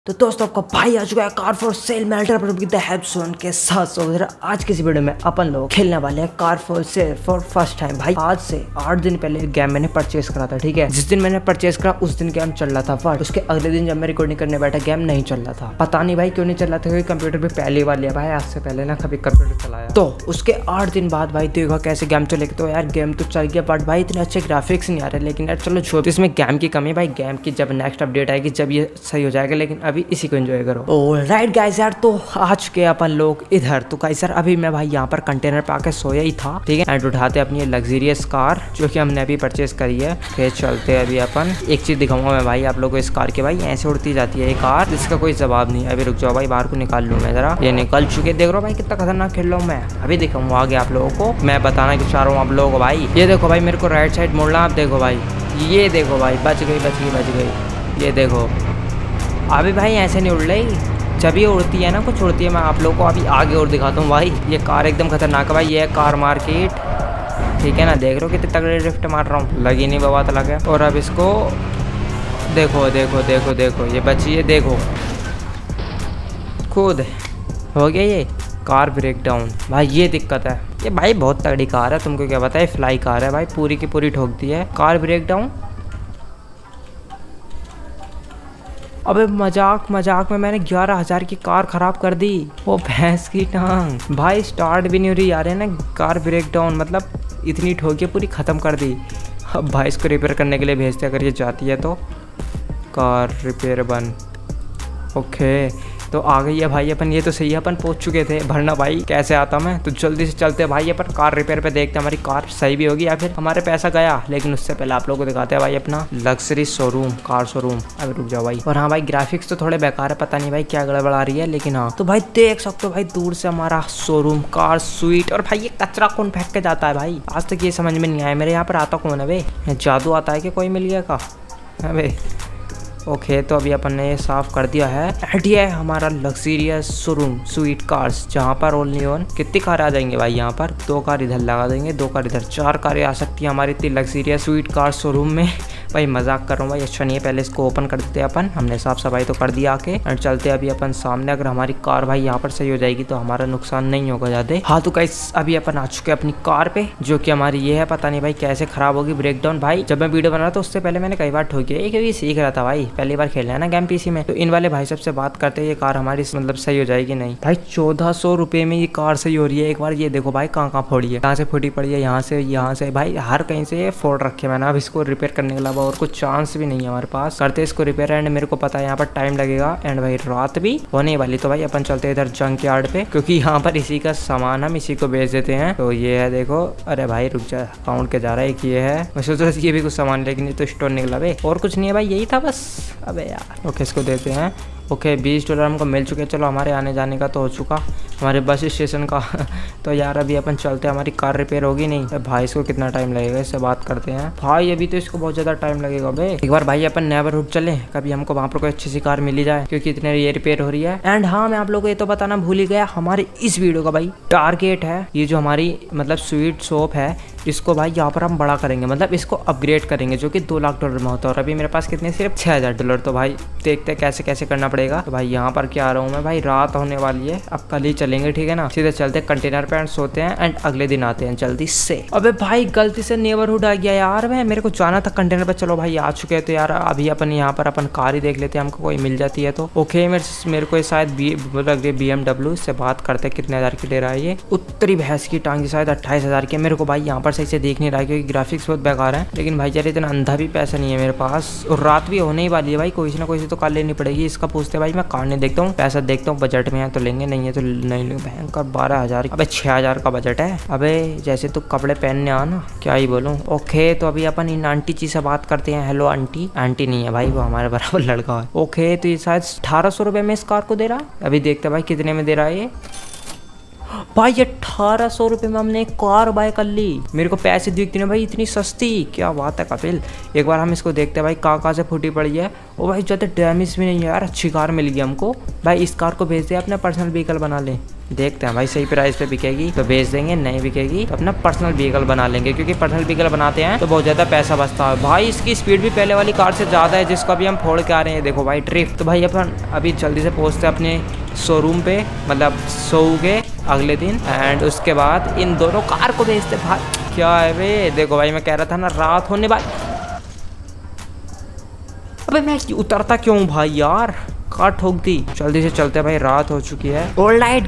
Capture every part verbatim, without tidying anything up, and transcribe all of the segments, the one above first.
तो दोस्तों आपका भाई आ चुका है कार फॉर सेल मेल्टर पर की हेडसोन के साथ। सो आज की इस वीडियो में अपन लोग खेलने वाले हैं car for sale for first time. भाई आज से आठ दिन पहले गेम मैंने परचेज करा था, ठीक है। जिस दिन मैंने परचेज करा उस दिन गेम चल रहा था, बट उसके अगले दिन जब मैं रिकॉर्डिंग करने बैठा गेम नहीं चल रहा था। पता नहीं भाई क्यों नहीं चल रहा था, क्योंकि कंप्यूटर पे पहली बार लिया भाई, आज से पहले ना कभी कंप्यूटर चलाया। तो उसके आठ दिन बाद भाई देखा कैसे गेम चलेगा। तो यार गेम तो चल गया, बट भाई इतने अच्छे ग्राफिक्स नहीं आ रहे। लेकिन यार चलो छोड़, इसमें गेम की कमी भाई, गेम की जब नेक्स्ट अपडेट आएगी जब ये सही हो जाएगा। लेकिन अभी इसी को एंजॉय राइट गाइस यार, तो आ चुके अपन लोग इधर। तो गाइस यार अभी मैं भाई यहाँ पर कंटेनर पे आके सोया ही था, ठीक है। एंड उठाते अपनी लग्जरियस कार जो कि हमने अभी परचेज करी है। फिर चलते अभी अपन। एक चीज दिखाऊंगा मैं भाई आप लोगों को इस कार के, भाई ऐसे उड़ती जाती है ये कार, इसका कोई जवाब नहीं। अभी रुक जाओ भाई, बाहर को निकाल लूँ मैं जरा। ये निकल चुके, देख रहा हूँ भाई कितना खतरनाक खेल रहा हूँ मैं। अभी दिखाऊंगा आगे आप लोगों को, मैं बताना कि चाह रहा हूँ आप लोगों को। भाई ये देखो भाई, मेरे को राइट साइड मोड़ना, आप देखो भाई, ये देखो भाई, बच गई बच गई बच गई। ये देखो अभी भाई ऐसे नहीं उड़ रही, जब ये उड़ती है ना कुछ उड़ती है। मैं आप लोगों को अभी आगे और दिखाता हूँ भाई। ये कार एकदम खतरनाक है भाई, ये है कार मार्केट, ठीक है ना। देख रहे हो कितने तगड़े ड्रिफ्ट मार रहा हूँ, लगी नहीं बाबा तो लगा। और अब इसको देखो देखो देखो देखो, ये बची है, देखो खुद हो गया ये कार ब्रेक डाउन। भाई ये दिक्कत है, ये भाई बहुत तगड़ी कार है, तुमको क्या पता है, फ्लाई कार है भाई, पूरी की पूरी ठोक दी है। कार ब्रेक डाउन, अबे मजाक मजाक में मैंने ग्यारह हजार की कार खराब कर दी। वो भैंस की टांग भाई, स्टार्ट भी नहीं हो रही यार है ना। कार ब्रेक डाउन मतलब इतनी ठोके पूरी ख़त्म कर दी। अब भाई इसको रिपेयर करने के लिए भेजते, अगर ये जाती है तो। कार रिपेयर बन, ओके तो आ गई है भाई अपन। ये तो सही है, अपन पहुंच चुके थे। भरना भाई कैसे आता मैं, तो जल्दी से चलते हैं भाई अपन कार रिपेयर पे, देखते हैं हमारी कार सही भी होगी या फिर हमारे पैसा गया। लेकिन उससे पहले आप लोगों को दिखाते हैं भाई अपना लग्जरी शोरूम, कार शोरूम। अभी रुक जाओ भाई। और हाँ भाई ग्राफिक्स तो थोड़े बेकार है, पता नहीं भाई क्या गड़बड़ आ रही है, लेकिन हाँ तो भाई देख सकते हो भाई दूर से हमारा शोरूम, कार स्वीट। और भाई ये कचरा कौन फेंक के जाता है भाई, आज तक ये समझ में नहीं आया मेरे। यहाँ पर आता कौन है भाई, जादू आता है कि कोई मिल गया का भाई। ओके तो अभी अपन ने ये साफ कर दिया है। एंड ये है हमारा लग्जरियस शोरूम स्वीट कार्स, जहाँ पर ओनली ओन कितनी कार आ जाएंगे भाई, यहाँ पर दो कार इधर लगा देंगे, दो कार इधर, चार कारें आ सकती है हमारी इतनी लग्जरियस स्वीट कार शोरूम में। भाई मजाक कर रहा हूँ भाई, अच्छा नहीं है। पहले इसको ओपन कर देते हैं अपन, हमने साफ सफाई तो कर दिया आके। एंड चलते अभी अपन सामने। अगर हमारी कार भाई यहाँ पर सही हो जाएगी तो हमारा नुकसान नहीं होगा ज्यादा। हाँ तो गाइस अभी अपन आ चुके हैं अपनी कार पे, जो कि हमारी ये है। पता नहीं भाई कैसे खराब होगी ब्रेक डाउन। भाई जब मैं वीडियो बना रहा था उससे पहले मैंने कई बार ठोकी है, क्योंकि सीख रहा था भाई, पहली बार खेलना है ना गेम पीसी में। तो इन वाले भाई सबसे बात करते हैं ये कार हमारी मतलब सही हो जाएगी नहीं। भाई चौदह सौ रुपए में ये कार सही हो रही है। एक बार ये देखो भाई कहाँ कहाँ फोड़ी है, कहाँ से फूटी पड़ी है, यहाँ से यहाँ से भाई हर कहीं से ये फोड़ रखे मैंने। अब इसको रिपेयर करने के अलावा और कुछ चांस भी नहीं है हमारे पास। करते इसको रिपेयर, एंड मेरे को पता है यहाँ पर टाइम लगेगा, एंड भाई रात भी होने वाली। तो भाई अपन चलते हैं इधर जंक यार्ड पे, क्योंकि यहाँ पर इसी का सामान हम इसी को बेच देते हैं। तो ये है देखो, अरे भाई रुक जा, काउंट के जा रहा है। एक ये है, मैं सोच रहा था ये भी कुछ सामान, लेकिन ये तो स्टोर निकला भाई, और कुछ नहीं है भाई, यही था बस। अबे यार ओके इसको देते हैं। ओके बीस डॉलर हमको मिल चुके हैं। चलो हमारे आने जाने का तो हो चुका, हमारे बस स्टेशन का। तो यार अभी अपन चलते हैं, हमारी कार रिपेयर होगी नहीं। भाई इसको कितना टाइम लगेगा, इससे बात करते हैं। भाई अभी तो इसको बहुत ज़्यादा टाइम लगेगा भाई। एक बार भाई अपन नेबरहुड चले, कभी हमको वहाँ पर कोई अच्छी सी कार मिली जाए, क्योंकि इतने ये रिपेयर हो रही है। एंड हाँ मैं आप लोगों को ये तो बताना भूल ही गया, हमारे इस वीडियो का भाई टारगेट है, ये जो हमारी मतलब स्वीट शॉप है, इसको भाई यहाँ पर हम बड़ा करेंगे, मतलब इसको अपग्रेड करेंगे, जो कि दो लाख डॉलर में होता है। और अभी मेरे पास कितने, सिर्फ छः हज़ार डॉलर। तो भाई देखते हैं कैसे कैसे करना पड़ेगा। तो भाई यहाँ पर क्या आ रहा हूँ मैं भाई, रात होने वाली है, अब कल ही चलेंगे, ठीक है ना। सीधे चलते कंटेनर पे एंड सोते हैं, एंड अगले दिन आते हैं जल्दी से। अबे भाई गलती से नेबरहुड आ गया यार, मैं मेरे को जाना था कंटेनर पे। चलो भाई आ चुके हैं, तो यार अभी अपन यहाँ पर अपन कार ही देख लेते हैं, हमको कोई मिल जाती है तो। ओके मेरे मेरे को शायद बी लग रही बी एम डब्ल्यू, से बात करते हैं कितने हज़ार की ले रहा है ये। उत्तरी भैंस की टांग शायद अट्ठाईस हज़ार की। मेरे को भाई यहाँ पर सही से देख नहीं रहा है, क्योंकि ग्राफिक्स बहुत बेकार है। लेकिन भाई यार इतना अंधा भी पैसा नहीं है मेरे पास, और रात भी होने ही वाली है भाई, कोई ना कोई से तो कार लेनी पड़ेगी। इसका पूछते भाई, मैं कार नहीं देखता हूँ, पैसा देखता हूँ, बजट में है तो लेंगे, नहीं है तो नहीं लेंगे। भयंकर बारह हज़ार, अबे छः हज़ार का बजट है। अबे जैसे तू कपड़े पहनने आना, क्या ही बोलूँ। ओके तो अभी अपन इन आंटी जी से बात करते हैं। Hello aunty. आंटी नहीं है भाई, वो हमारे बराबर लड़का है। ओके तो ये शायद अठारह सौ रुपये में इस कार को दे रहा है। अभी देखते भाई कितने में दे रहा है ये। भाई अट्ठारह सौ रुपये में हमने एक कार बाय कर ली। मेरे को पैसे दिखते ना भाई, इतनी सस्ती, क्या बात है कपिल। एक बार हम इसको देखते हैं भाई कहाँ कहाँ से फूटी पड़ी है। ओ भाई ज़्यादा डैमेज भी नहीं है यार, अच्छी कार मिल गई हमको। भाई इस कार को भेज दे, अपना पर्सनल व्हीकल बना लें। देखते हैं भाई सही प्राइस पे बिकेगी तो बेच देंगे, नहीं बिकेगी तो अपना पर्सनल व्हीकल बना लेंगे, क्योंकि पर्सनल व्हीकल बनाते हैं तो बहुत ज़्यादा पैसा बचता है। भाई इसकी स्पीड भी पहले वाली कार से ज़्यादा है, जिसको अभी हम फोड़ के आ रहे हैं। देखो भाई ड्रिफ्ट। तो भाई अपन अभी जल्दी से पहुँचते हैं अपने शोरूम पे, मतलब सो के अगले दिन, एंड उसके बाद इन दोनों कार को बेचते। भाई क्या है वे, देखो भाई मैं कह रहा था ना रात होने भाई। अबे मैं उतरता क्यों भाई यार, कार ठोक दी। जल्दी से चलते भाई, रात हो चुकी है। ऑलराइट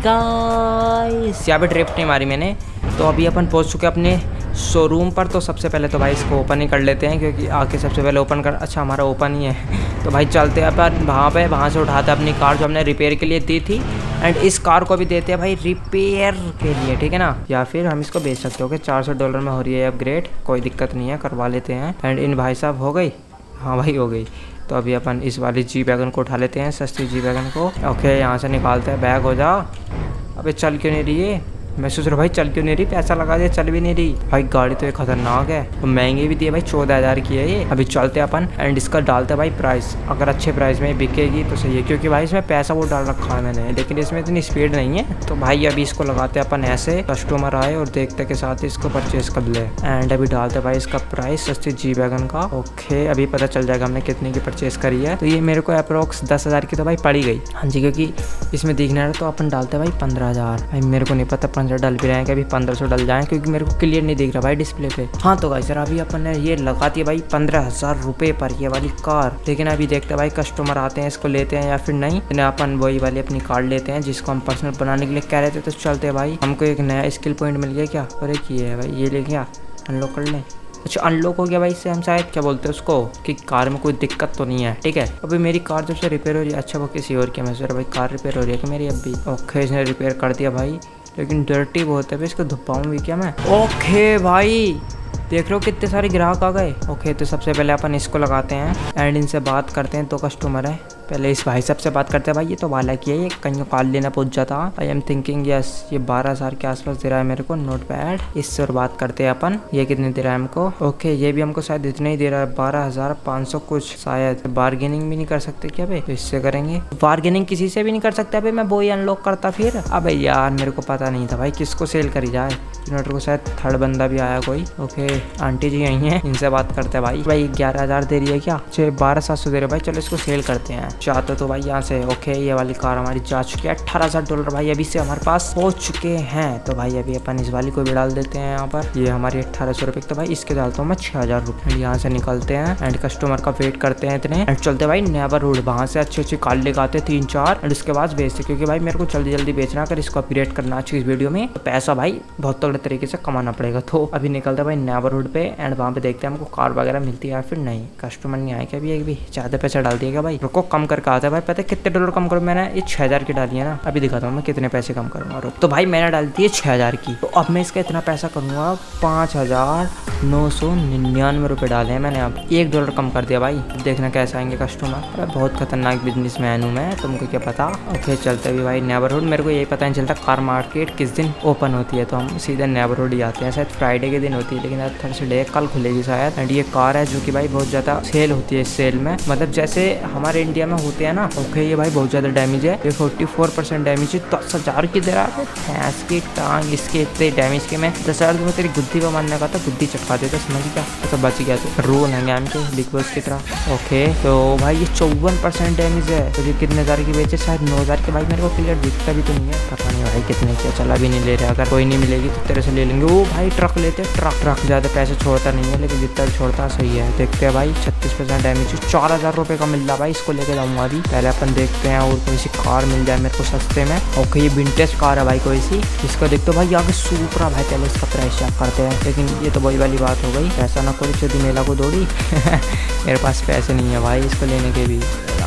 गाइस, यहाँ पे ड्रिफ्ट नहीं मारी मैंने। तो अभी अपन पहुंच चुके हैं अपने शोरूम पर। तो सबसे पहले तो भाई इसको ओपन ही कर लेते हैं, क्योंकि आके सबसे पहले ओपन कर, अच्छा हमारा ओपन ही है। तो भाई चलते हैं अपन वहाँ पे, वहाँ से उठाते हैं अपनी कार जो हमने रिपेयर के लिए दी थी, एंड इस कार को भी देते हैं भाई रिपेयर के लिए, ठीक है ना। या फिर हम इसको बेच सकते हो कि चार सौ डॉलर में हो रही है अपग्रेड, कोई दिक्कत नहीं है, करवा लेते हैं। एंड इन भाई साहब हो गई, हाँ भाई हो गई। तो अभी अपन इस वाली जी वैगन को उठा लेते हैं, सस्ती जी वैगन को। ओके यहाँ से निकालते हैं, बैग हो जा। अबे चल क्यों नहीं रही है, मैं सोच रहा भाई चल क्यों नहीं रही, पैसा लगा दिया चल भी नहीं रही। भाई गाड़ी तो ये खतरनाक है, तो महंगी भी दी है भाई, चौदह हज़ार की है ये। अभी चलते हैं अपन एंड इसका डालते हैं भाई प्राइस, अगर अच्छे प्राइस में बिकेगी तो सही है, क्योंकि भाई इसमें पैसा वो डाल रखा है मैंने, लेकिन इसमें इतनी स्पीड नहीं है। तो भाई अभी इसको लगाते हैं अपन ऐसे, कस्टमर आए और देखते के साथ इसको परचेज कर ले। एंड अभी डालते हैं भाई इसका प्राइस सस्ती जी वैगन का। ओके अभी पता चल जाएगा हमने कितने की परचेज करी है। तो ये मेरे को अप्रोक्स दस हज़ार की तो भाई पड़ी गई, हाँ जी, क्योंकि इसमें दिखना है। तो अपन डालते हैं भाई पंद्रह हज़ार। भाई मेरे को नहीं पता पंद्रह डल भी रहे हैं, अभी पंद्रह सौ डल जाएं, क्योंकि मेरे को क्लियर नहीं दिख रहा भाई डिस्प्ले पे। हाँ तो गाइस अभी अपन ने ये लगाती है भाई पंद्रह हजार रुपए पर ये वाली कार, लेकिन अभी देखते हैं भाई कस्टमर आते हैं इसको लेते हैं या फिर नहीं। इन्हें अपन वही वाली अपनी कार लेते हैं जिसको हम पर्सनल बनाने के लिए कह रहे थे। तो चलते हैं भाई, हमको एक नया स्किल पॉइंट मिल गया क्या, और एक ये है भाई, ये ले गया अनलॉक कर लें। अच्छा अनलॉक हो गया भाई, इससे हम शायद क्या बोलते हैं उसको, कि कार में कोई दिक्कत तो नहीं है, ठीक है। अभी मेरी कार जब से रिपेयर हो रही है, अच्छा वो किसी और की, मैं सोच रहा भाई कार रिपेयर हो रही है कि मेरी अभी। ओके इसने रिपेयर कर दिया भाई, लेकिन डर्टी बहुत है भाई, इसको धुपाऊँ भी क्या मैं। ओके भाई देख लो कितने सारे ग्राहक आ गए। ओके तो सबसे पहले अपन इसको लगाते हैं एंड इनसे बात करते हैं। तो कस्टमर है, पहले इस भाई साहब से बात करते हैं। भाई ये तो वाला की है, ये कहीं कार लेना पहुंच जाता। आई एम थिंकिंग यस ये बारह हजार के आसपास दे रहा है मेरे को, नोट पैड। इससे और बात करते हैं अपन, ये कितने दे रहा है हमको। ओके ये भी हमको शायद इतना ही दे रहा है, बारह हजार पाँच सौ कुछ शायद। बार्गेनिंग भी नहीं कर सकते क्या भाई, तो इससे करेंगे। बार्गेनिंग किसी से भी नहीं कर सकते भाई, मैं वो ही अनलॉक करता फिर। अब यार मेरे को पता नहीं था भाई किसको सेल करी जाए, इन्वर्टर को शायद थर्ड बंदा भी आया कोई। ओके आंटी जी यही है, इनसे बात करते हैं भाई। भाई ग्यारह हजार दे रही है क्या, छः बारह सात सौ दे रहे भाई, चलो इसको सेल करते हैं। चाहते तो भाई यहाँ से। ओके ये वाली कार हमारी जा चुकी है, अट्ठारह हजार डॉलर भाई अभी से हमारे पास हो चुके हैं। तो भाई अभी अपन इस वाली को भी डाल देते हैं यहाँ पर, ये हमारी अट्ठारह सौ रुपये। तो भाई इसके डालता हूँ मैं छः हजार रुपये। यहाँ से निकलते हैं एंड कस्टमर का वेट करते हैं इतने, एंड चलते भाई नेबरहुड, वहाँ से अच्छी अच्छी कार लेकर आते तीन चार, एंड उसके बाद बेचते, क्योंकि भाई मेरे को जल्दी जल्दी बेचना, अगर इसको अपग्रेड करना अच्छी इस वीडियो में तो पैसा भाई बहुत तगड़े तरीके से कमाना पड़ेगा। तो अभी निकलते हैं भाई नेबरहुड पे एंड वहाँ पे देखते हैं हमको कार वगैरह मिलती है या फिर नहीं। कस्टमर नहीं आया क्या अभी, एक भी ज़्यादा पैसा डाल दिएगा भाई, रुको कम करके आता है भाई। पता है कितने डॉलर कम करो, मैंने ये छः हज़ार की डाली है ना, अभी दिखाता हूँ मैं कितने पैसे कम करूँगा। और तो भाई मैंने डाल दी है छः हज़ार की, तो अब मैं इसका इतना पैसा करूँगा पाँच हज़ार नौ सौ निन्यानवे रुपये डाले हैं मैंने, अब एक डॉलर कम कर दिया भाई। देखना कैसे आएंगे कस्टमर। अरे बहुत खतरनाक बिजनेस मैन हूँ मैं, तुमको क्या पता। ओके चलते भी भाई नेबरहुड, मेरे को यही पता नहीं चलता कार मार्केट किस दिन ओपन होती है, तो हम सीधे नेबरहुड ही आते हैं। शायद फ्राइडे के दिन होती है, लेकिन आज थर्सडे कल खुलेगी शायद। एंड ये कार है जो कि भाई बहुत ज़्यादा सेल होती है इस सेल में, मतलब जैसे हमारे इंडिया में होते हैं ना। ओके ये भाई बहुत ज़्यादा डैमेज है, ये फोर्टी फोर परसेंट डैमेज है, दस हज़ार की दे रहा है। भैंस की टांग, इसके इतने डैमेज के मैं दस हज़ार में तेरी गुद्दी पर मारने का था, गुद्दी चटका देता, समझ क्या तो बच गया। तो रोल है गेम के बिग बॉस की तरह। ओके तो भाई ये चौवन परसेंट डैमेज है, तो ये कितने हज़ार की बेचे, शायद नौ हज़ार के। भाई मेरे को क्लियर दिखता भी तो नहीं है, पता नहीं भाई कितने की, चला भी नहीं ले रहा। अगर कोई नहीं मिलेगी तो तेरे से ले लेंगे। वो भाई ट्रक लेते, ट्रक ट्रक ज़्यादा पैसे छोड़ता नहीं है, लेकिन जितना छोड़ता सही है। देखते हैं भाई छत्तीस परसेंट डैमेज, चार हज़ार रुपये का मिल रहा भाई, इसको लेके जाऊँगा अभी। पहले अपन देखते हैं और कोई सी कार मिल जाए मेरे को सस्ते में। ओके ये विंटेज कार है भाई कोई सी, इसका देखते हो भाई आगे सुपरा भाई, पहले इसका प्राइस चेक करते हैं। लेकिन ये तो वही वाली बात हो गई, पैसा ना कोई चौथी मेला को दौड़ी मेरे पास पैसे नहीं है भाई इसको लेने के भी,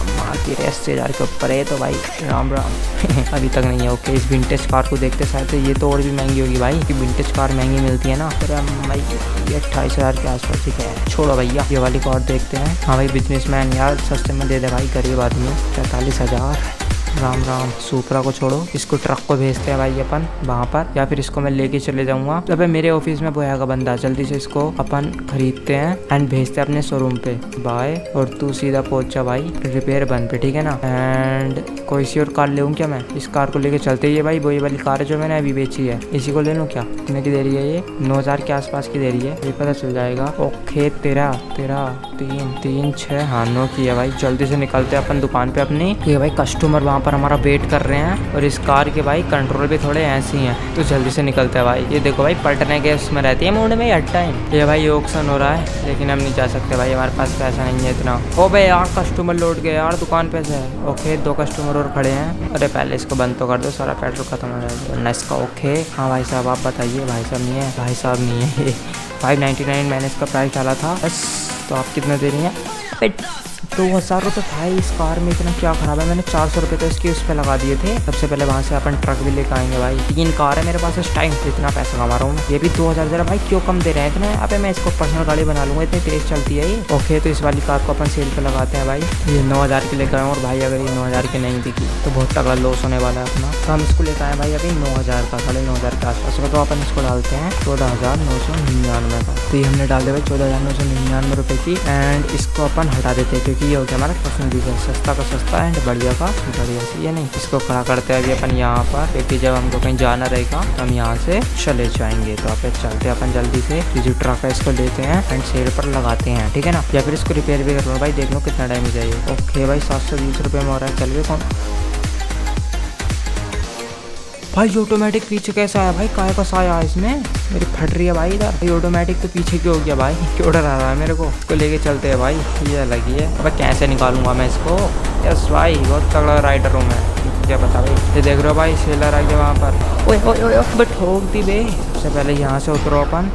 अस्सी हज़ार के ऊपर है तो भाई राम राम अभी तक नहीं है। ओके इस विंटेज कार को देखते शायद ये तो और भी महंगी होगी भाई, कि विंटेज कार महंगी मिलती है ना। तो भाई ये अट्ठाईस हज़ार के आसपास ही है, छोड़ो भैया ये वाली कार देखते हैं। हाँ भाई बिजनेसमैन यार सस्ते में दे दे भाई, गरीब आदमी। पैंतालीस हज़ार राम राम। सुपरा को छोड़ो, इसको ट्रक को भेजते हैं भाई अपन वहाँ पर, या फिर इसको मैं लेके चले जाऊंगा। अब मेरे ऑफिस में बोया का बंदा, जल्दी से इसको अपन खरीदते हैं एंड भेजते हैं अपने शोरूम पे। बाय। और तू सीधा पहुंच जा भाई रिपेयर बन पे, ठीक है ना। एंड कोई सी और कार ले लूँ क्या मैं? इस कार को लेके चलते ही है भाई। वही वाली कार है जो मैंने अभी बेची है, इसी को ले लूँ क्या? कितने की दे रही है ये? नौ हजार के आसपास की दे रही है, ये पता चल जाएगा। ओके तेरह तेरह तीन तीन छः, हाँ नौ की है भाई। जल्दी से निकलते हैं अपन दुकान पे अपनी। ये भाई कस्टमर वहाँ पर हमारा वेट कर रहे हैं और इस कार के भाई कंट्रोल भी थोड़े ऐसे ही हैं, तो जल्दी से निकलते हैं भाई। ये देखो भाई पलटने के उसमें रहती है मूड में हर टाइम। ये भाई ऑक्शन हो रहा है लेकिन हम नहीं जा सकते भाई, हमारे पास पैसा नहीं है इतना। ओ भाई यार कस्टमर लौट गए यार दुकान पे से। ओके दो कस्टमर और खड़े हैं। अरे पहले इसको बंद तो कर दो, सारा पेट्रोल खत्म हो जाएगा इसका। ओके हाँ भाई साहब आप बताइए। भाई साहब नहीं है, भाई साहब नहीं है। फाइव नाइन्टी नाइन मैंने इसका प्राइस डाला था बस। तो आप कितना दे रही हैं? दो हज़ार रुपये भाई। इस कार में इतना क्या खराब है? मैंने चार सौ रुपये तो इसके उस पर लगा दिए थे। सबसे पहले वहाँ से अपन ट्रक भी लेकर आएंगे भाई। तीन कार है मेरे पास इस टाइम, इतना पैसा कमा रहा हूँ। ये भी दो हज़ार जरा भाई क्यों कम दे रहे हैं इतने? अबे मैं इसको पर्सनल गाड़ी बना लूँगा, इतनी तेज चलती है ये। ओके तो इस वाली कार को अपन सेल पर लगाते हैं भाई। ये नौ हज़ार की लेकर आए और भाई अगर ये नौ हज़ार की नहीं दिखी तो बहुत तगड़ा लॉस होने वाला है अपना। तो हम इसको लेकर आए भाई अभी नौ हज़ार का, साढ़े नौ हज़ार के आसपास का। तो अपन इसको डालते हैं चौदह हज़ार नौ सौ निन्यानवे का। तो ये हमने डाल दिया भाई चौदह हज़ार नौ सौ निन्यानवे रुपये की। एंड इसको अपन हटा देते हैं क्योंकि ये हो गया हमारा पर्सनल डीजल। सस्ता का सस्ता एंड बढ़िया का बढ़िया से। ये नहीं, इसको खड़ा करते हैं अभी अपन यहाँ पर, क्योंकि जब हमको कहीं जाना रहेगा तो हम यहाँ से चले जाएंगे। तो आप चलते हैं अपन जल्दी से। ये जो ट्रक है इसको लेते हैं एंड सेल पर लगाते हैं, ठीक है ना। या फिर इसको रिपेयर भी कर लो भाई, देख लो कितना टाइम चाहिए। ओके भाई सात सौ बीस रुपये में हो रहा है। चल गए कौन भाई? ऑटोमेटिक पीछे कैसा आया भाई? काय का साया है इसमें? मेरी फट रही है भाई इधर। भाई ऑटोमेटिक तो पीछे क्यों हो गया भाई? क्यों डरा रहा है मेरे को? इसको लेके चलते हैं भाई। ये लगी है, अब कैसे निकालूंगा मैं इसको? यस भाई बहुत तगड़ा राइडर हूँ मैं, क्या पता भाई। ये देख रहे हो भाई सेलर आ गया वहाँ पर। ओए ओए ओए बट ठोक दी बे। सबसे पहले यहाँ से उतरो अपन।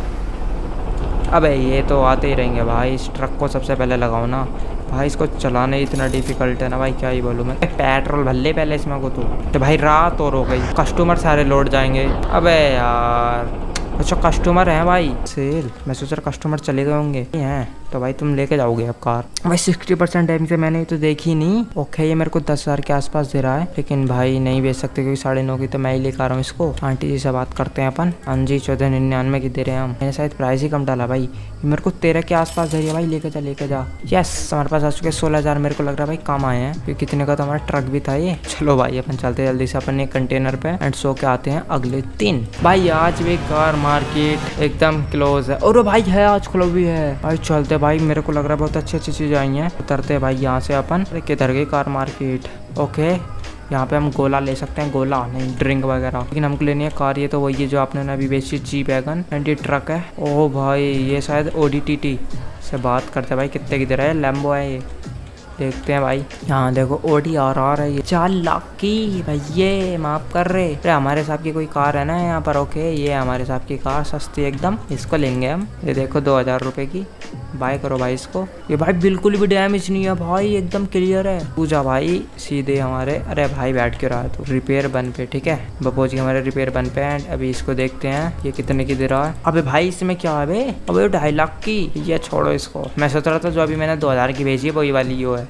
अबे ये तो आते ही रहेंगे भाई। इस ट्रक को सबसे पहले लगाओ ना भाई, इसको चलाना ही इतना डिफिकल्ट है ना भाई, क्या ही बोलूँ मैं। पेट्रोल भले पहले इसमें को तो, तो भाई रात और हो गई, कस्टमर सारे लौट जाएंगे। अबे यार अच्छा कस्टमर हैं भाई। सेल मैं सोच रहा कस्टमर चले गए होंगे। हैं तो भाई तुम लेके जाओगे अब कार। भाई सिक्सटी परसेंट टाइम से मैंने तो देखी नहीं। ओके ये मेरे को दस हज़ार के आसपास दे रहा है, लेकिन भाई नहीं बेच सकते क्योंकि साढ़े नौ की तो मैं ही लेकर आ रहा हूँ इसको। आंटी जी से बात करते हैं अपन। हाँ जी चौदह निन्यानवे की दे रहे हैं हम। मैंने शायद प्राइस ही कम डाला भाई। ये मेरे को तेरह के आसपास दे रही है भाई। लेके जा लेके जा। यस हमारे पास आ चुके सोलह हज़ार। मेरे को लग रहा है भाई कम आए हैं क्योंकि कितने का तो हमारा ट्रक भी था ये। चलो भाई अपन चलते जल्दी से अपन एक कंटेनर पे एंड सो के आते हैं अगले दिन। भाई आज भी कार मार्केट एकदम क्लोज है। और भाई है आज खुला भी है भाई। चलते भाई, मेरे को लग रहा है बहुत अच्छी अच्छी चीज़ें आई हैं। उतरते भाई यहाँ से अपन। किधर गई कार मार्केट? ओके यहाँ पे हम गोला ले सकते हैं, गोला नहीं ड्रिंक वगैरह, लेकिन हमको लेनी है कार। ये तो वही है जो आपने ना अभी बेची, जी वैगन। एंड ये ट्रक है। ओह भाई ये शायद ओडी टी टी से बात करते हैं भाई। कितने की दे रहा है? लैम्बो है ये, देखते हैं भाई। यहाँ देखो ओडी आर आर है ये, चार लाख की भाई। ये माफ कर रहे। अरे हमारे साहब की कोई कार है ना यहाँ पर। ओके ये हमारे साहब की कार सस्ती एकदम, इसको लेंगे हम। ये देखो दो हज़ार रुपये की, बाय करो भाई इसको। ये भाई बिल्कुल भी डैमेज नहीं है भाई, एकदम क्लियर है। पूजा भाई सीधे हमारे। अरे भाई बैठ क्यों रहा है तू? रिपेयर बन पे, ठीक है बपोज हमारे रिपेयर बन पे। एंड अभी इसको देखते हैं ये कितने की दे रहा है। अबे भाई इसमें क्या है बे? अबे ढाई लाख की। ये छोड़ो इसको। मैं सोच रहा था जो अभी मैंने दो हज़ार की भेजी है वही वाली यो है।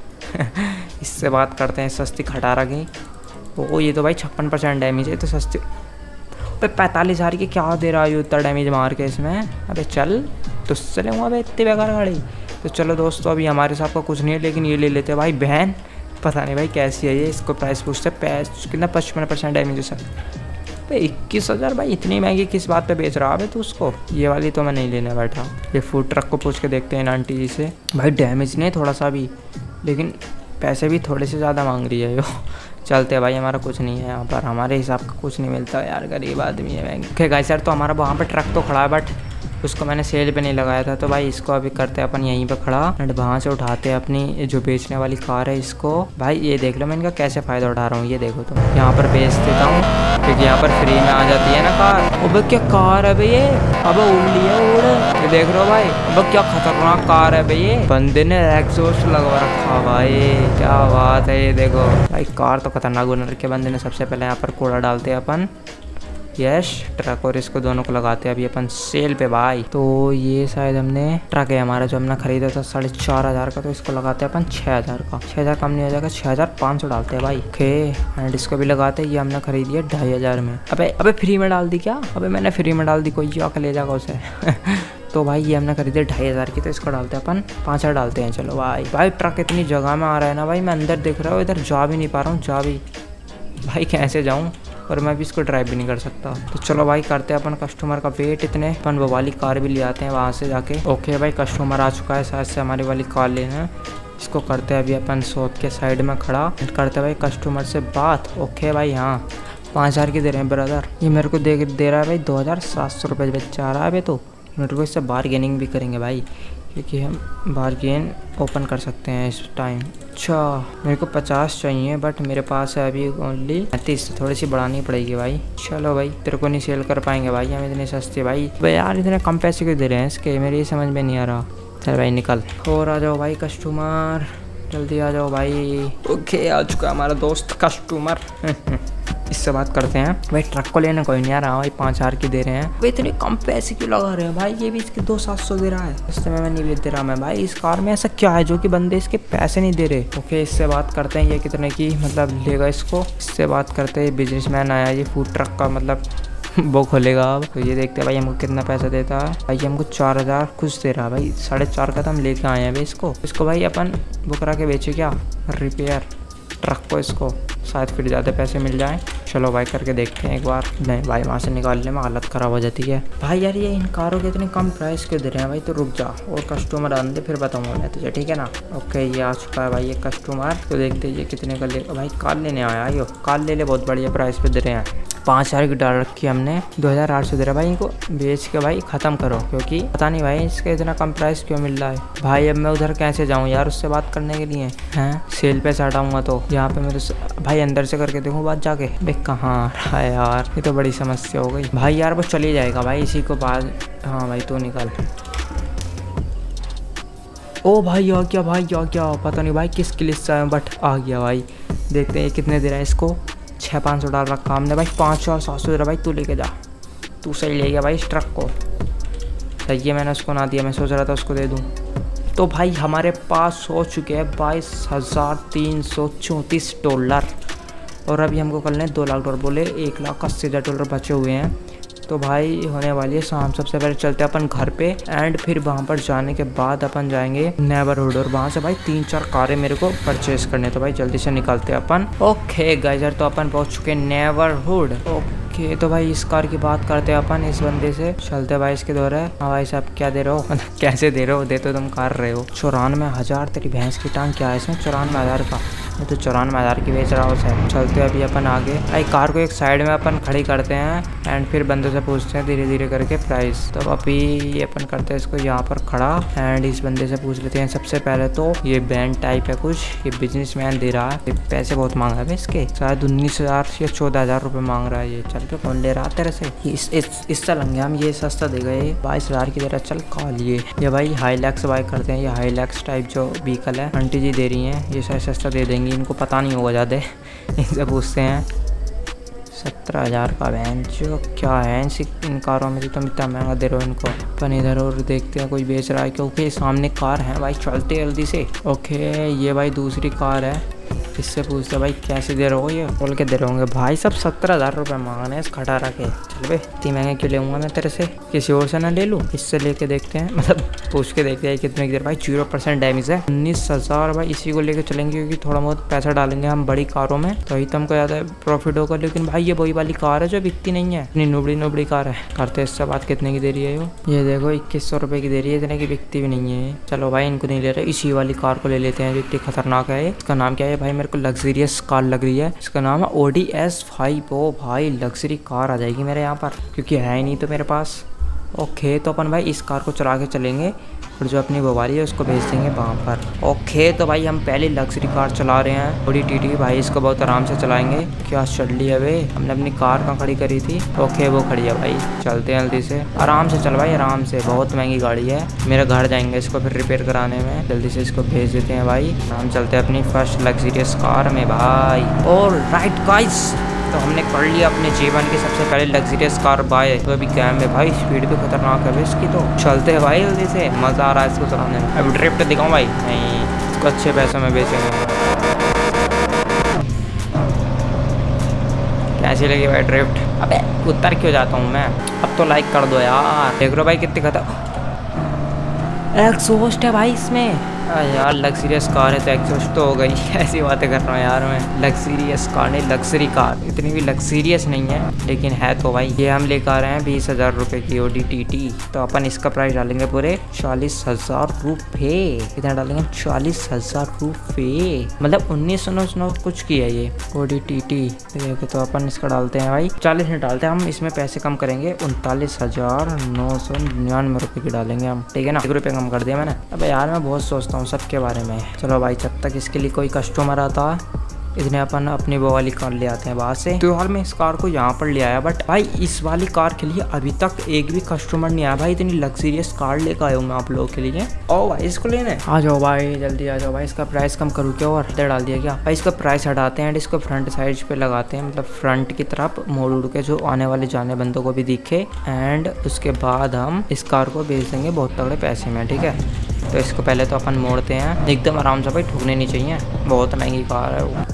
इससे बात करते हैं। सस्ती खटारा की। ओ ये तो भाई छप्पन परसेंट डैमेज है, तो सस्ती। अबे पैंतालीस हज़ार की क्या दे रहा है उतना डैमेज मार के इसमें? अबे चल तो चलेंगे अबे इतनी बेकार गाड़ी। तो चलो दोस्तों अभी हमारे साथ का कुछ नहीं है, लेकिन ये ले लेते हैं भाई बहन। पता नहीं भाई कैसी है ये, इसको प्राइस पूछते पैस कितना? पचपन परसेंट डैमेज है सर। भाई इक्कीस हज़ार भाई इतनी महंगी किस बात पे बेच रहा है तू उसको? ये वाली तो मैं नहीं लेने बैठा। ये फूड ट्रक को पूछ के देखते हैं आंटी जी से। भाई डैमेज नहीं थोड़ा सा भी, लेकिन पैसे भी थोड़े से ज़्यादा मांग रही है यो। चलते भाई, हमारा कुछ नहीं है यहाँ पर, हमारे हिसाब का कुछ नहीं मिलता यार, गरीब आदमी है मैं। ओके गाइस यार, तो हमारा वहाँ पर ट्रक तो खड़ा है बट उसको मैंने सेल पे नहीं लगाया था, तो भाई इसको अभी करते हैं अपन यहीं पे खड़ा एंड वहाँ से उठाते हैं अपनी जो बेचने वाली कार है इसको। भाई ये देख लो मैं इनका कैसे फ़ायदा उठा रहा हूँ, ये देखो तुम। यहाँ पर बेच देता हूँ क्योंकि यहाँ पर फ्री में आ जाती है ना कार। अब क्या कार है भाई ये, अब उड़ लिया उड़, ये देख रहे हो भाई। अब क्या खतरनाक कार है भाई ये, बंदे ने एग्जॉस्ट लगवा रखा भाई, क्या बात है। ये देखो भाई कार तो खतरनाक बना रखी है बंदे ने। सबसे पहले यहाँ पर कूड़ा डालते हैं अपन यस ट्रक और इसको दोनों को लगाते हैं अभी अपन सेल पे भाई। तो ये शायद हमने ट्रक है हमारा जो हमने खरीदा था साढ़े चार हजार का, तो इसको लगाते हैं अपन छः हजार का। छः हजार कम नहीं हो जाएगा, छः हजार पाँच सौ डालते हैं भाई। ओके एंड इसको भी लगाते हैं। ये हमने खरीदी है ढाई हजार में। अबे अबे फ्री में डाल दी क्या? अबे मैंने फ्री में डाल दी, कोई जाकर ले जाएगा उसे। तो भाई ये हमने खरीदे ढाई हज़ार की, तो इसको डालते हैं अपन पाँच हज़ार डालते हैं। चलो भाई भाई ट्रक इतनी जगह में आ रहा है ना भाई, मैं अंदर देख रहा हूँ, इधर जा भी नहीं पा रहा हूँ। जा भी भाई कैसे जाऊँ, और मैं भी इसको ड्राइव भी नहीं कर सकता। तो चलो भाई करते हैं अपन कस्टमर का वेट। इतने अपन वो वाली कार भी ले आते हैं वहाँ से जाके। ओके भाई कस्टमर आ चुका है शायद से हमारी वाली कार लेना। इसको करते हैं अभी अपन शॉप के साइड में खड़ा, करते हैं भाई कस्टमर से बात। ओके भाई हाँ पाँच हज़ार की दे रहे हैं ब्रदर। ये मेरे को दे दे रहा है भाई दो हज़ार सात सौ रुपये बच्चा आ रहा है अभी। तो मेरे को इससे बारगेनिंग भी करेंगे भाई, क्योंकि हम बारगेन ओपन कर सकते हैं इस टाइम। अच्छा मेरे को पचास चाहिए बट मेरे पास है अभी ओनली पैंतीस, थोड़ी सी बढ़ानी पड़ेगी भाई। चलो भाई तेरे को नहीं सेल कर पाएंगे भाई हम इतने सस्ते भाई। भाई यार इतने कम पैसे क्यों दे रहे हैं इसके, मेरे ये समझ में नहीं आ रहा। चल भाई निकल और आ जाओ भाई कस्टमर, जल्दी आ जाओ भाई। ओके आ चुका हमारा दोस्त कस्टमर। इससे बात करते हैं भाई। ट्रक को लेने कोई नहीं आ रहा भाई, पाँच हज़ार की दे रहे हैं। भाई इतने कम पैसे क्यों लगा रहे हैं भाई, ये भी इसके दो सात सौ दे रहा है। इस समय मैं नहीं दे रहा मैं भाई। इस कार में ऐसा क्या है जो कि बंदे इसके पैसे नहीं दे रहे। ओके इससे बात करते हैं, ये कितने की मतलब लेगा इसको। इससे बात करते हैं, बिजनेसमैन आया ये फूड ट्रक का मतलब वो खोलेगा अब। तो ये देखते हैं भाई हमको कितना पैसा देता है। भाई हमको चार हज़ार कुछ दे रहा है भाई, साढ़े चार का तो हम लेके आए हैं भाई इसको। इसको भाई अपन वो करा के बेचे क्या, रिपेयर ट्रक को इसको, शायद फिर ज़्यादा पैसे मिल जाएं। चलो भाई करके देखते हैं एक बार। नहीं भाई वहाँ से निकालने में हालत ख़राब हो जाती है भाई। यार ये इन कारों के इतने कम प्राइस क्यों दे रहे हैं भाई। तो रुक जा और कस्टमर आने दे फिर बताऊँगा मैं तुझे, ठीक है ना। ओके ये आ चुका है भाई ये कस्टमर। तो देखते ये कितने का ले भाई। कार लेने आया यो, कार ले ले, बहुत बढ़िया प्राइस पे दे रहे हैं। पाँच हज़ार की डाल रखी हमने, दो हज़ार आठ सौ दे रहा भाई। इनको बेच के भाई ख़त्म करो, क्योंकि पता नहीं भाई इसका इतना कम प्राइस क्यों मिल रहा है भाई। अब मैं उधर कैसे जाऊँ यार उससे बात करने के लिए हैं, सेल पे से हटाऊँगा तो यहाँ पे मैं तो भाई अंदर से करके देखूँ बात जाके। भाई कहाँ है यार, ये तो बड़ी समस्या हो गई भाई। यार वो चली जाएगा भाई इसी को बाद। हाँ भाई तो निकल। ओ भाई आ गया भाई आ गया, पता नहीं भाई किस लिस्ट से आया बट आ गया भाई। देखते हैं कितने दे रहा है इसको। छः पाँच सौ डाल रखा हमने भाई। पाँच सौ और सात सौ दे रहा भाई। तू लेके जा, तू सही ले गया भाई इस ट्रक को। सही है मैंने उसको ना दिया, मैं सोच रहा था उसको दे दूँ। तो भाई हमारे पास हो चुके हैं बाईस हज़ार तीन सौ चौंतीस डॉलर, और अभी हमको कल ने दो लाख डॉलर बोले, एक लाख अस्सी हज़ार डॉलर बचे हुए हैं। तो भाई होने वाली है शाम। सबसे पहले चलते हैं अपन घर पे, एंड फिर वहाँ पर जाने के बाद अपन जाएंगे नेबरहुड, और वहाँ से भाई तीन चार कारें मेरे को परचेज करने। तो भाई जल्दी से निकलते हैं अपन। ओके गाइस यार तो अपन पहुँच चुके हैं नेबरहुड। ओके तो भाई इस कार की बात करते हैं अपन, इस बंदे से चलते भाई इसके दौरे। हाँ भाई साहब क्या दे रहे हो, मतलब कैसे दे रहे हो, दे तो तुम कार रहे हो। चौरानवे हज़ार तेरी भैंस की टांग क्या है इसमें, चौरानवे हज़ार का। ये तो चौरानवे हज़ार की बेच रहा हो साहब। चलते अभी अपन आगे भाई, कार को एक साइड में अपन खड़ी करते हैं एंड फिर बंदे से पूछते हैं धीरे धीरे करके प्राइस। तो अभी ये अपन करते हैं इसको यहाँ पर खड़ा, एंड इस बंदे से पूछ लेते हैं सबसे पहले। तो ये बैंड टाइप है कुछ, ये बिजनेसमैन दे रहा है। पैसे बहुत मांग रहा है इसके, शायद उन्नीस हज़ार या चौदह हज़ार रुपये मांग रहा है ये। चल के कौन ले रहा है तेरे से, इस इस इससे लंगे हम। ये सस्ता देगा ये, बाईस हज़ार की दे रहा है। चल कॉल ये ये भाई हाईलैक्स बाय करते हैं। ये हाईलैक्स टाइप जो व्हीकल है आंटी जी दे रही हैं, ये शायद सस्ता दे देंगी। इनको पता नहीं होगा ज़्यादा, इनसे पूछते हैं। सत्रह हज़ार का वैन जो क्या है इसी इन कारों में, तो तुम इतना महंगा दे रहे हो इनको। अपन इधर और देखते हैं कोई बेच रहा है, क्योंकि सामने कार है भाई। चलते जल्दी से। ओके ये भाई दूसरी कार है, इससे पूछते भाई कैसे दे रहे हो, ये बोल के दे रहे होंगे भाई सब सत्रह हज़ार रुपये मांगने इस खटा रखे। चल भाई इतनी महंगे क्यों लेऊंगा मैं तेरे से, किसी और से ना ले लूँ। इससे लेके देखते हैं, मतलब पूछ के देखते हैं कितने की दे। भाई जीरो परसेंट डैमेज है, उन्नीस हज़ार भाई। इसी को लेके चलेंगे क्योंकि थोड़ा बहुत पैसा डालेंगे हम बड़ी कारों में, तो ही तो हमको ज़्यादा प्रॉफिट होगा। लेकिन भाई ये वही वाली कार है जो बिकती नहीं है, इतनी नोबड़ी नोबड़ी कार है। करते इससे बात कितने की दे रही है यो, ये देखो इक्कीस सौ रुपये की दे रही है, इतने की बिकती भी नहीं है। चलो भाई इनको नहीं ले रहे, इसी वाली कार को ले लेते हैं जो इतनी खतरनाक है। इसका नाम क्या है भाई, मेरे को लग्जरियस कार लग रही है। इसका नाम है ऑडी एस फाइव। ओ भाई लग्जरी कार आ जाएगी मेरे यहाँ पर, क्योंकि है ही नहीं तो मेरे पास। ओके तो अपन भाई इस कार को चला के चलेंगे, और जो अपनी वाली है उसको भेज देंगे वहाँ पर। ओके तो भाई हम पहले लग्जरी कार चला रहे हैं, ऑडी टी टी भाई। इसको बहुत आराम से चलाएंगे। क्या चल रही है भाई, हमने अपनी कार कहाँ खड़ी करी थी। ओके वो खड़ी है भाई, चलते हैं जल्दी से। आराम से चल भाई आराम से, बहुत महंगी गाड़ी है। मेरे घर जाएंगे इसको फिर रिपेयर कराने में, जल्दी से इसको भेज देते हैं भाई। हम चलते हैं अपनी फर्स्ट लग्जरियस कार में भाई। और राइट गाइस तो हमने कर लिया अपने जीवन की सबसे पहले लग्जरियस कार बाय। तो अभी क्या है भाई, स्पीड भी खतरनाक है इसकी, तो चलते हैं भाई जल्दी से, मज़ा आ रहा है इसको चलाने में। अभी ड्रिफ्ट दिखाऊँ भाई? नहीं, इसको अच्छे पैसों में बेचेंगे। कैसी लगी भाई ड्रिफ्ट? अबे उतर क्यों जाता हूँ मैं? अब तो लाइक कर दो यार। देख लो भाई कितनी खतर एग्जॉस्ट है भाई इसमें। यार लग्जरियस कार है तो एग्जॉस्ट तो हो गई। ऐसी बातें कर रहा हूँ यार मैं। लग्जरियस कार नहीं, लग्जरी कार। इतनी भी लग्जरियस नहीं है लेकिन है तो भाई। ये हम लेकर आ रहे हैं बीस हज़ार रुपये की ओडी टी टी। तो अपन इसका प्राइस डालेंगे पूरे चालीस हज़ार रुपये। कितना डालेंगे? चालीस हज़ार रुपये, मतलब उन्नीस सौ नौ कुछ की है ये ओडी टी टी। तो अपन इसका डालते हैं भाई चालीस में डालते हैं हम। इसमें पैसे कम करेंगे, उनतालीस हज़ार नौ सौ निन्यानवे रुपये की डालेंगे हम, ठीक है ना? एक रुपये कम कर दिया मैंने। अब यार मैं बहुत सोचता हूँ सबके बारे में। चलो भाई जब तक इसके लिए कोई कस्टमर आता है इतने अपन अपनी वो वाली कार ले आते हैं बाहर से। तो यार मैं इस कार को यहाँ पर ले आया, बट भाई इस वाली कार के लिए अभी तक एक भी कस्टमर नहीं आया भाई। इतनी लग्जरियस कार लेकर आया हूँ मैं आप लोगों के लिए। ओ भाई इसको लेने आ जाओ भाई, जल्दी आ जाओ भाई। इसका प्राइस कम करूँ क्या? और इधर डाल दिया क्या भाई? इसका प्राइस हटाते हैं एंड इसको फ्रंट साइड पे लगाते हैं, मतलब फ्रंट की तरफ मोड़ उड़ के, जो आने वाले जाने बंदों को भी दिखे। एंड उसके बाद हम इस कार को बेच देंगे बहुत तगड़े पैसे में, ठीक है? तो इसको पहले तो अपन मोड़ते हैं एकदम आराम से भाई, ठुकने नहीं चाहिए, बहुत महंगी कार है वो।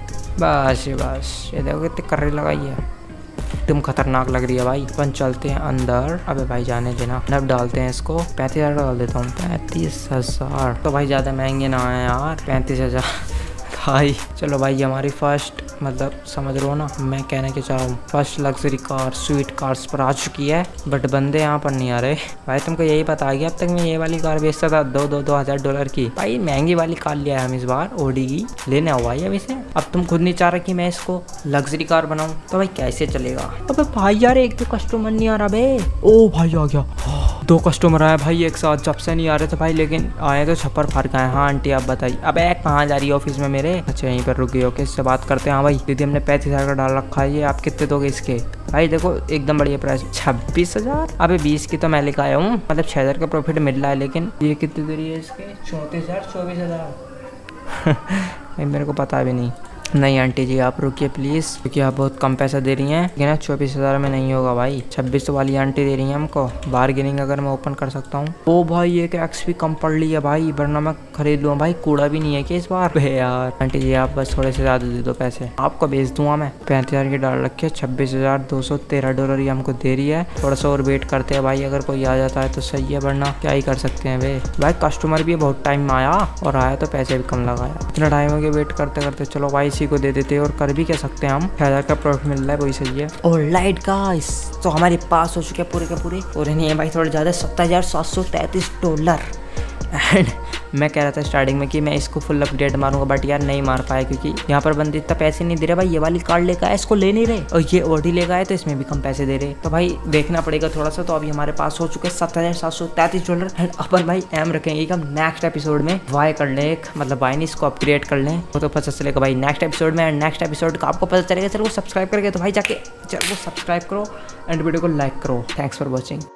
बस बस ये देखो कितनी कर्री लगाई है, एकदम खतरनाक लग रही है भाई। अपन चलते हैं अंदर। अबे भाई जाने देना। अब डालते हैं इसको पैंतीस हज़ार डाल देता हूँ। पैंतीस हज़ार तो भाई ज़्यादा महंगे ना है यार, पैंतीस हज़ार भाई। चलो भाई हमारी फर्स्ट, मतलब समझ रहे हो ना मैं कहने के चाह रहा हूँ, first luxury car sweet cars पर आ चुकी है। बट बंदे यहाँ पर नहीं आ रहे भाई। तुमको यही पता आ गया? अब तक मैं ये वाली कार बेचता था दो दो दो हज़ार डॉलर की। भाई महंगी वाली कार लिया है हम इस बार, ओडी की लेने आओ भाई। अब इसे अब तुम खुद नहीं चाह रहे कि मैं इसको लग्जरी कार बनाऊँ, तो भाई कैसे चलेगा? अबे भाई यार एक तो कस्टमर नहीं आ रहा बे। ओ भाई आ गया, दो कस्टमर आए भाई एक साथ। जब से नहीं आ रहे थे भाई, लेकिन आए तो छप्पर फाड़ के आए। हाँ आंटी आप बताइए। अबे कहाँ जा रही है? ऑफिस में मेरे। अच्छा यहीं पर रुक गई, ओके इससे बात करते हैं। हाँ भाई दीदी हमने पैंतीस हज़ार का डाल रखा है, ये आप कितने दोगे इसके? भाई देखो एकदम बढ़िया प्राइस, छब्बीस हज़ार। अबे बीस की तो मैं लेकर आया हूँ, मतलब छः हज़ार का प्रॉफिट मिल रहा है। लेकिन ये कितनी दे रही है इसके? चौंतीस हज़ार चौबीस हज़ार भाई मेरे को पता भी नहीं। नहीं आंटी जी आप रुकिए प्लीज़, क्योंकि आप बहुत कम पैसा दे रही हैं। लेकिन ना चौबीस हज़ार में नहीं होगा भाई, छब्बीस वाली आंटी दे रही हैं हमको। बार्गेनिंग अगर मैं ओपन कर सकता हूँ। ओ भाई एक एक्स भी कम पड़ ली है भाई, वरना मैं खरीद लूँ भाई। कूड़ा भी नहीं है कि इस बार? यार आंटी जी आप बस थोड़े से ज़्यादा दे दो पैसे, आपको भेज दूंगा मैं। पैंतीस हज़ार की डाल रखी है, छब्बीस हज़ार दो सौ तेरह डॉलर ये हमको दे रही है। थोड़ा सा और वेट करते हैं भाई, अगर कोई आ जाता है तो सही है, वरना क्या ही कर सकते हैं वे भाई। कस्टमर भी बहुत टाइम में आया और आया तो पैसे भी कम लगाया। इतना टाइम हो गया वेट करते करते। चलो भाई इसी को दे देते, और कर भी क्या सकते हैं हम, छह हज़ार का प्रॉफिट मिल रहा है, वही सही है। ऑलराइट गाइस तो हमारे पास हो चुके हैं पूरे के पूरे, पूरे नहीं है भाई थोड़े ज़्यादा, सत्तर हज़ार सात सौ तैंतीस डॉलर। एंड मैं कह रहा था स्टार्टिंग में कि मैं इसको फुल अपडेट मारूंगा, बट यार नहीं मार पाया, क्योंकि यहाँ पर बंदे इतना पैसे नहीं दे रहे भाई। ये वाली कार लेकर आए इसको ले नहीं रहे, और ये ओडी लेकर आए तो इसमें भी कम पैसे दे रहे। तो भाई देखना पड़ेगा थोड़ा सा। तो अभी हमारे पास हो चुके हैं सत्तर हज़ार सात सौ तैंतीस डॉलर। एंड अपन भाई एम रखेंगे कि हम नेक्स्ट एपिसोड में वाई कर लें, एक मतलब वाई नहीं इसको अपग्रेड कर लें। वो तो पता चलेगा भाई नेक्स्ट एपिसोड में। एंड नेक्स्ट एपिसोड का आपको पता चलेगा। चलो सब्सक्राइब करके तो भाई जाके चलो सब्सक्राइब करो एंड वीडियो को लाइक करो। Thanks for watching.